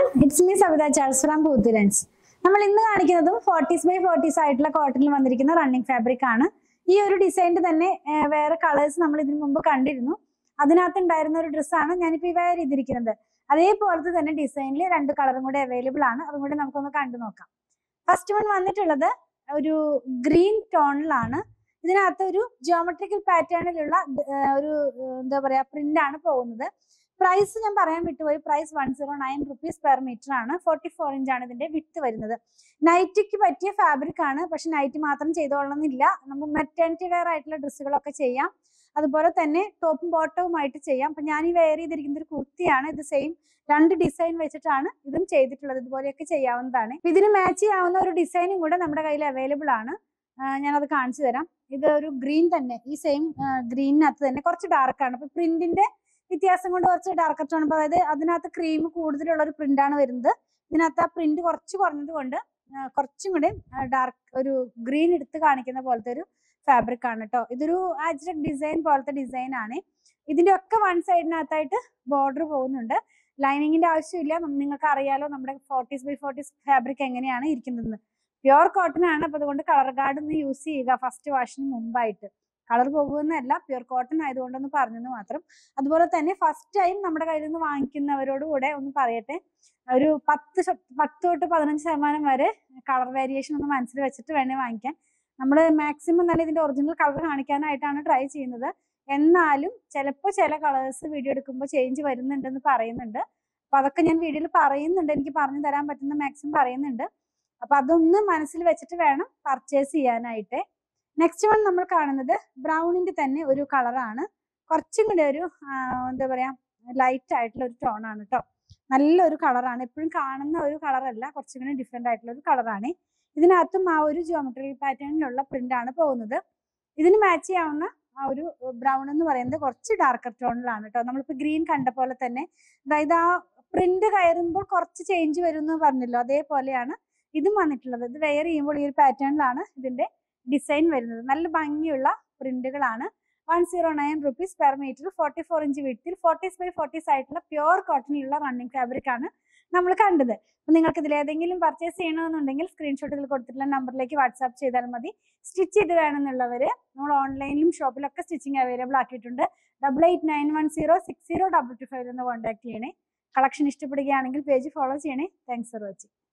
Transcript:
It's me Savita Charles from Boothilens. നമ്മൾ ഇന്ന് കാണിക്കുന്നതും 40s by 40s ആയിട്ടുള്ള കോട്ടണിൽ വന്നിരിക്കുന്ന റണ്ണിങ് ഫാബ്രിക് ആണ്. ഈ ഒരു ഡിസൈനിൽ തന്നെ വേറെ കളേഴ്സ് നമ്മൾ ഇതിനു മുമ്പ് കണ്ടിരുന്നു. അതിനകത്ത് ഉണ്ടായിരുന്ന ഒരു ഡ്രസ്സാണ് ഞാനിപ്പോൾ ഈ വെയർ ചെയ്തിരിക്കുന്നത്. അതേപോലത്തെ തന്നെ ഡിസൈനിൽ രണ്ട് കളറും കൂടെ അവൈലബിൾ ആണ്. അതും കൂടി നമുക്കൊന്ന് കണ്ടു നോക്കാം. ഫസ്റ്റ് വൺ വന്നിട്ടുള്ളത് ഒരു ഗ്രീൻ ടോണിലാണ്. ഇതിനകത്ത് ഒരു ജിയോമെട്രിക്കൽ പാറ്റേണിലുള്ള ഒരു എന്താ പറയാ പ്രിന്റ് ആണ് പോകുന്നത്. പ്രൈസ് ഞാൻ പറയാൻ വിട്ടുപോയി. പ്രൈസ് 109 rupees പെർ മീറ്റർ ആണ്. 44 ഇഞ്ച് ആണ് ഇതിന്റെ വിഡ്ത്ത് വരുന്നത്. നൈറ്റിക്ക് പറ്റിയ ഫാബ്രിക് ആണ്. പക്ഷെ നൈറ്റ് മാത്രം ചെയ്തോളണമെന്നില്ല. നമുക്ക് മെറ്റേണിറ്റി വെയർ ആയിട്ടുള്ള ഡ്രസ്സുകളൊക്കെ ചെയ്യാം. അതുപോലെ തന്നെ ടോപ്പും ബോട്ടവുമായിട്ട് ചെയ്യാം. അപ്പൊ ഞാൻ ഈ വെയർ ചെയ്തിരിക്കുന്ന ഒരു കുർത്തിയാണ്. ഇത് സെയിം രണ്ട് ഡിസൈൻ വെച്ചിട്ടാണ് ഇതും ചെയ്തിട്ടുള്ളത്. ഇതുപോലെയൊക്കെ ചെയ്യാവുന്നതാണ്. ഇതിന് മാച്ച് ചെയ്യാവുന്ന ഒരു ഡിസൈനും കൂടെ നമ്മുടെ കയ്യിൽ അവൈലബിൾ ആണ്. ഞാനത് കാണിച്ചു തരാം. ഇത് ഒരു ഗ്രീൻ തന്നെ, ഈ സെയിം ഗ്രീനിനകത്ത് തന്നെ കുറച്ച് ഡാർക്കാണ്. അപ്പൊ പ്രിന്റിന്റെ വ്യത്യാസം കൊണ്ട് കുറച്ച് ഡാർക്കർ ടോൺ, അതായത് അതിനകത്ത് ക്രീം കൂടുതലുള്ള ഒരു പ്രിന്റ് ആണ് വരുന്നത്. ഇതിനകത്ത് ആ പ്രിന്റ് കുറച്ച് കുറഞ്ഞത് കൊണ്ട് കുറച്ചും കൂടി ഡാർക്ക് ഒരു ഗ്രീൻ എടുത്ത് കാണിക്കുന്ന പോലത്തെ ഒരു ഫാബ്രിക് ആണ് കേട്ടോ. ഇതൊരു ആജ്രക് ഡിസൈൻ പോലത്തെ ഡിസൈൻ ആണ്. ഇതിന്റെ ഒക്കെ വൺ സൈഡിനകത്തായിട്ട് ബോർഡർ പോകുന്നുണ്ട്. ലൈനിങ്ങിന്റെ ആവശ്യമില്ല. നിങ്ങൾക്ക് അറിയാലോ നമ്മുടെ 40s by 40s ഫാബ്രിക് എങ്ങനെയാണ് ഇരിക്കുന്നത്. പ്യുവർ കോട്ടൺ ആണ്. അപ്പൊ അതുകൊണ്ട് കളർ ഗാർഡ് ഒന്ന് യൂസ് ചെയ്യുക ഫസ്റ്റ് വാഷിന് മുമ്പായിട്ട്. കളർ പോകുന്നതല്ല, പ്യുവർ കോട്ടൺ ആയതുകൊണ്ടൊന്ന് പറഞ്ഞെന്ന് മാത്രം. അതുപോലെ തന്നെ ഫസ്റ്റ് ടൈം നമ്മുടെ കയ്യിൽ നിന്ന് വാങ്ങിക്കുന്നവരോട് കൂടെ ഒന്ന് പറയട്ടെ, ഒരു 10 തൊട്ട് 15% വരെ കളർ വേരിയേഷൻ ഒന്ന് മനസ്സിൽ വെച്ചിട്ട് വേണേ വാങ്ങിക്കാൻ. നമ്മൾ മാക്സിമം തന്നെ ഇതിന്റെ ഒറിജിനൽ കളർ കാണിക്കാനായിട്ടാണ് ട്രൈ ചെയ്യുന്നത്. എന്നാലും ചിലപ്പോൾ ചില കളേഴ്സ് വീഡിയോ എടുക്കുമ്പോൾ ചേഞ്ച് വരുന്നുണ്ടെന്ന് പറയുന്നുണ്ട്. അപ്പൊ അതൊക്കെ ഞാൻ വീഡിയോയിൽ പറയുന്നുണ്ട്. എനിക്ക് പറഞ്ഞു തരാൻ പറ്റുന്ന മാക്സിമം പറയുന്നുണ്ട്. അപ്പൊ അതൊന്ന് മനസ്സിൽ വെച്ചിട്ട് വേണം പർച്ചേസ് ചെയ്യാനായിട്ട്. നെക്സ്റ്റ് വൺ നമ്മൾ കാണുന്നത് ബ്രൗണിന്റെ തന്നെ ഒരു കളറാണ്. കുറച്ചും കൂടി ഒരു എന്താ പറയാ ലൈറ്റ് ആയിട്ടുള്ള ഒരു ടോൺ ആണ് കേട്ടോ. നല്ലൊരു കളറാണ്. എപ്പോഴും കാണുന്ന ഒരു കളറല്ല, കുറച്ചും കൂടി ഡിഫറെന്റ് ആയിട്ടുള്ള ഒരു കളറാണ്. ഇതിനകത്തും ആ ഒരു ജിയോമെട്രിക്കൽ പാറ്റേണിലുള്ള പ്രിന്റ് ആണ് പോകുന്നത്. ഇതിന് മാച്ച് ചെയ്യാവുന്ന ആ ഒരു ബ്രൗൺ എന്ന് പറയുന്നത് കുറച്ച് ഡാർക്കർ ടോണിലാണ് കേട്ടോ. നമ്മളിപ്പോ ഗ്രീൻ കണ്ട പോലെ തന്നെ, അതായത് ആ പ്രിന്റ് കയറുമ്പോൾ കുറച്ച് ചേഞ്ച് വരും എന്ന് പറഞ്ഞല്ലോ, അതേപോലെയാണ് ഇതും വന്നിട്ടുള്ളത്. ഇത് വെയർ ചെയ്യുമ്പോൾ ഈ ഒരു പാറ്റേണിലാണ് ഇതിന്റെ ഡിസൈൻ വരുന്നത്. നല്ല ഭംഗിയുള്ള പ്രിന്റുകളാണ്. 109 rupees പെർ മീറ്റർ, 44 ഇഞ്ച് വിഡ്ത്തിൽ 40s by 40s ആയിട്ടുള്ള പ്യുവർ കോട്ടണിലുള്ള റണ്ണിങ് ഫാബ്രിക് ആണ് നമ്മൾ കണ്ടത്. അപ്പൊ നിങ്ങൾക്ക് ഇതിൽ ഏതെങ്കിലും പർച്ചേസ് ചെയ്യണമെന്നുണ്ടെങ്കിൽ സ്ക്രീൻഷോട്ടുകൾ കൊടുത്തിട്ടുള്ള നമ്പറിലേക്ക് വാട്സാപ്പ് ചെയ്താൽ മതി. സ്റ്റിച്ച് ചെയ്ത് വേണമെന്നുള്ളവര് നമ്മൾ ഓൺലൈനിലും ഷോപ്പിലൊക്കെ സ്റ്റിച്ചിങ് അവൈലബിൾ ആക്കിയിട്ടുണ്ട്. 8891060225 എന്ന് കോൺടാക്ട് ചെയ്യണേ. കളക്ഷൻ ഇഷ്ടപ്പെടുകയാണെങ്കിൽ പേജ് ഫോളോ ചെയ്യണേ. Thanks for watching.